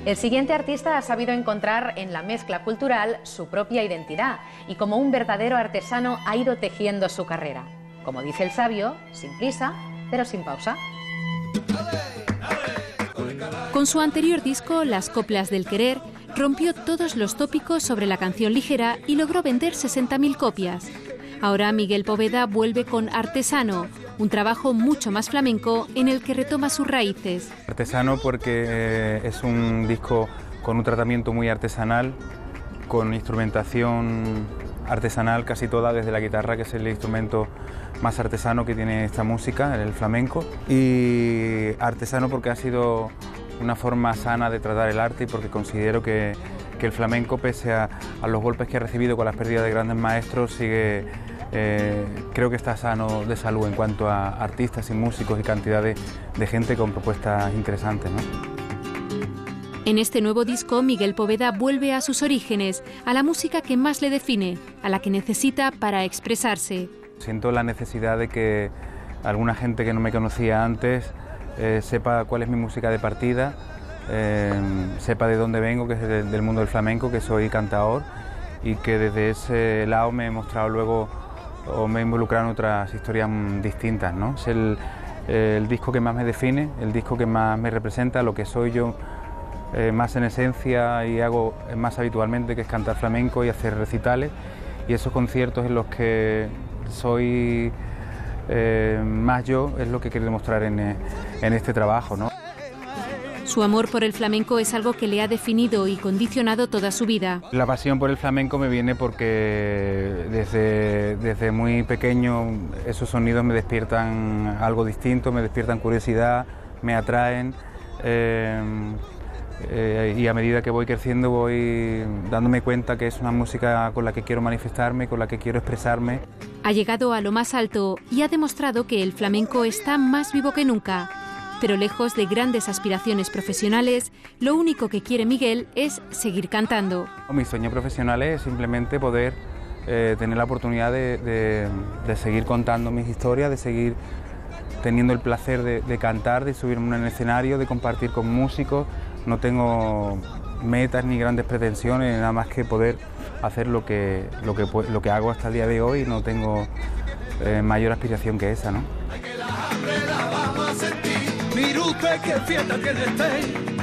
El siguiente artista ha sabido encontrar en la mezcla cultural su propia identidad y como un verdadero artesano ha ido tejiendo su carrera. Como dice el sabio, sin prisa, pero sin pausa. Con su anterior disco, Las coplas del querer, rompió todos los tópicos sobre la canción ligera y logró vender 60.000 copias. Ahora Miguel Poveda vuelve con Artesano, un trabajo mucho más flamenco en el que retoma sus raíces. Artesano porque es un disco con un tratamiento muy artesanal, con instrumentación artesanal casi toda, desde la guitarra, que es el instrumento más artesano que tiene esta música, el flamenco. Y artesano porque ha sido una forma sana de tratar el arte y porque considero que el flamenco, pese a los golpes que ha recibido con las pérdidas de grandes maestros, sigue, creo que está sano de salud en cuanto a artistas y músicos y cantidad de gente con propuestas interesantes, ¿no? En este nuevo disco, Miguel Poveda vuelve a sus orígenes, a la música que más le define, a la que necesita para expresarse. Siento la necesidad de que alguna gente que no me conocía antes sepa cuál es mi música de partida, sepa de dónde vengo, que es del mundo del flamenco, que soy cantador y que desde ese lado me he mostrado luego o me he involucrado en otras historias distintas, ¿no? Es el disco que más me define, el disco que más me representa, lo que soy yo más en esencia y hago más habitualmente, que es cantar flamenco y hacer recitales, y esos conciertos en los que soy más yo es lo que quiero demostrar en este trabajo, ¿no? Su amor por el flamenco es algo que le ha definido y condicionado toda su vida. La pasión por el flamenco me viene porque desde muy pequeño esos sonidos me despiertan algo distinto, me despiertan curiosidad, me atraen, y a medida que voy creciendo voy dándome cuenta que es una música con la que quiero manifestarme, con la que quiero expresarme. Ha llegado a lo más alto y ha demostrado que el flamenco está más vivo que nunca. Pero lejos de grandes aspiraciones profesionales, lo único que quiere Miguel es seguir cantando. Mi sueño profesional es simplemente poder tener la oportunidad de seguir contando mis historias, de seguir teniendo el placer de cantar, de subirme en un escenario, de compartir con músicos. No tengo metas ni grandes pretensiones, nada más que poder hacer lo que hago hasta el día de hoy. No tengo mayor aspiración que esa, ¿no? Mire usted qué fiesta tiene este.